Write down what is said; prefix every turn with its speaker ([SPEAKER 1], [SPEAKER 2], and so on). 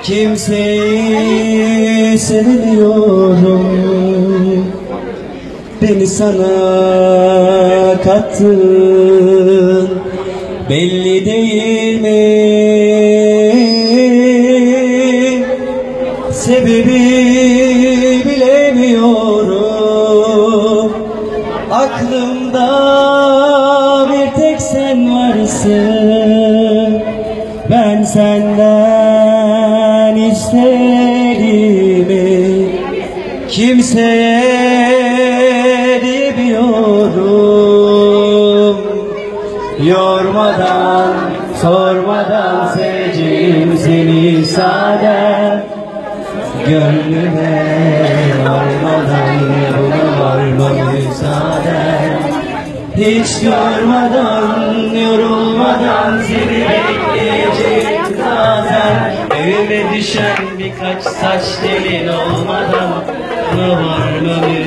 [SPEAKER 1] Kimseyi sevmiyorum, beni sana kattın, belli değil mi? Sebebi bilemiyorum. Aklımda bir tek sen varsın. Ben senden istediğimi kimseye demiyorum. Yormadan, sormadan seveceğim seni sade. Gönlüme varmadan buna varma müsaade. Hiç yormadan, yorulmadan seni bekleyeceğim zaten. Evime düşen birkaç saç telin olmadan buna varma müsaade.